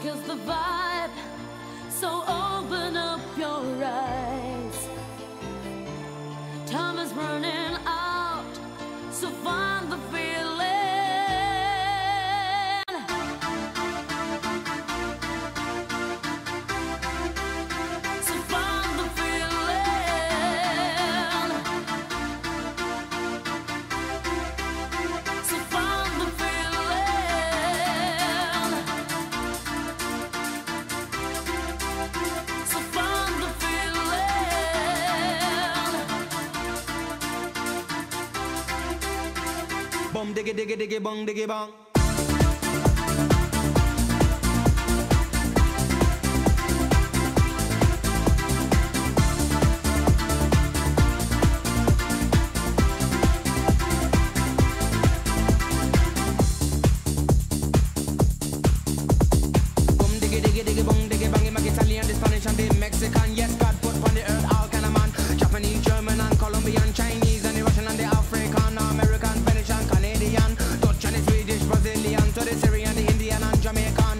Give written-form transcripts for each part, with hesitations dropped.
is the vibe, so open up your eyes. Time is running out, so find the feeling. So find the feeling. So find the feeling. So find the feeling. Bum diggy diggy diggy bong diggy bong. Bum diggy diggy diggy bong diggy bang. Make Italian, the Spanish and the Mexican. Yes, God put on the earth all kind of man. Japanese, German and Colombian, Chinese and the Russian and the African, American, Venetian, Canadian, Dutch and the Swedish, Brazilian, to the Syrian, the Indian and Jamaican.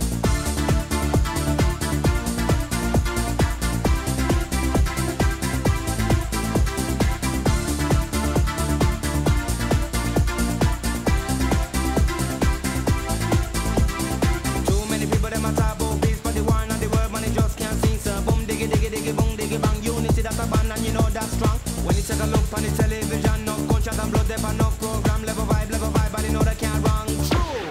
Too many people them a talk about peace, but the war and the world, man, they just can't sing. So boom diggy diggy diggy boom diggy bang. Unity that's a band and you know that's strong. When you take a look on the television, no conscience and blood, there for no program, level vibe, but you know they can't wrong. True.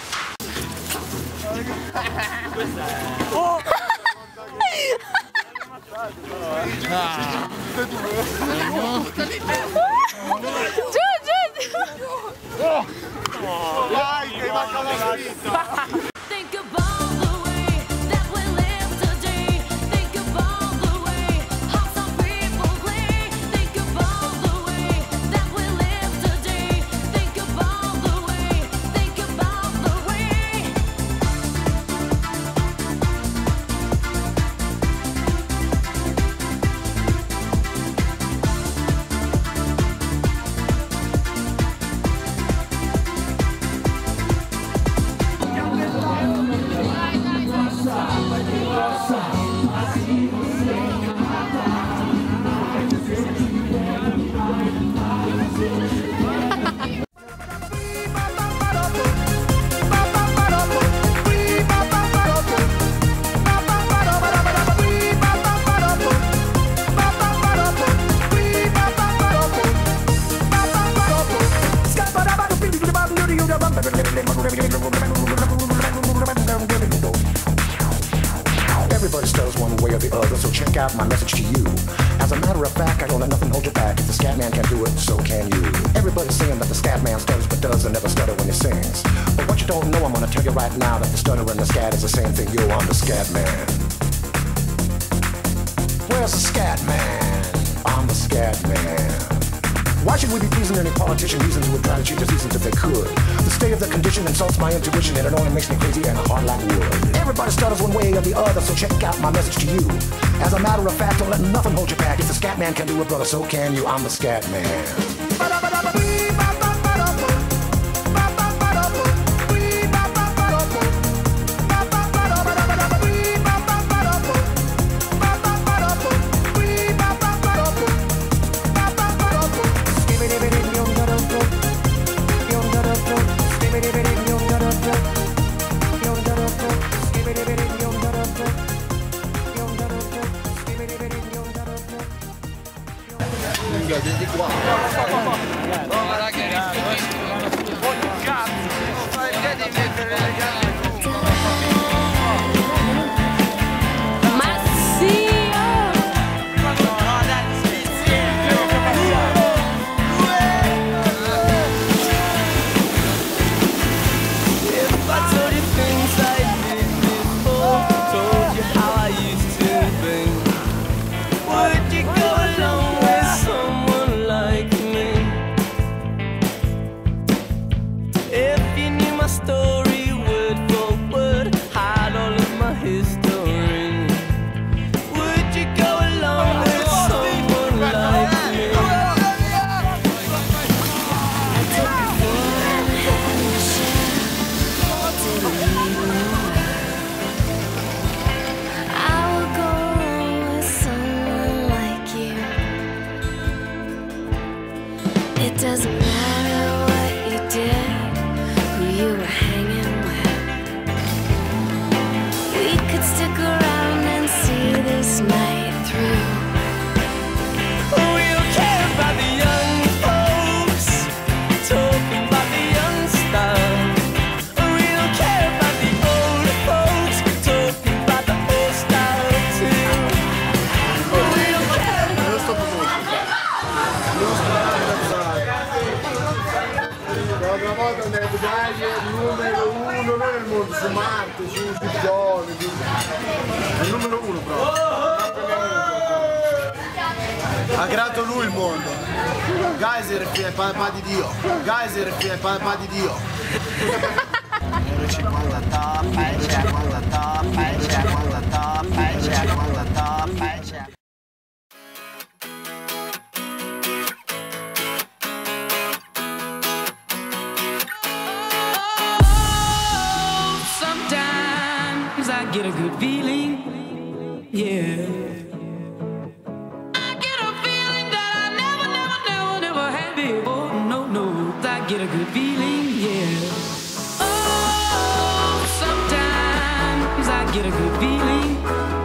Think about the way that we live today. Think about the way how some people play. Think about the way that we live today. Think about the way. Think about the way. Everybody stutters one way or the other, so check out my message to you. As a matter of fact, I don't let nothing hold you back. If the scat man can do it, so can you. Everybody's saying that the scat man stutters but does and never stutter when he sings. But what you don't know, I'm gonna tell you right now that the stutter and the scat is the same thing. Yo, I'm the scat man. Where's the scat man? I'm the scat man. Why should we be pleasing any politician reasons who would try to cheat the seasons if they could? The state of the condition insults my intuition and it only makes me crazy and hard like wood. Everybody stutters one way or the other, so check out my message to you. As a matter of fact, don't let nothing hold you back. If the scat man can do it, brother, so can you. I'm the scat man. If you knew my story, would was made through. We'll care about the young folks, talking about the young stuff. We'll care about the old folks, talking about the old stuff too. We'll care about L'altra volta ho detto dai, numero uno, non nel mondo, su Marte, su Gione, è il numero uno proprio. Ha creato lui il mondo. Geyser è papà di Dio. Geyser è papà di Dio. 50 top, 50 top, 50 top, 50 top. Sometimes I get a good feeling, yeah. I get a feeling that I never had before. No, I get a good feeling, yeah. Oh, sometimes I get a good feeling.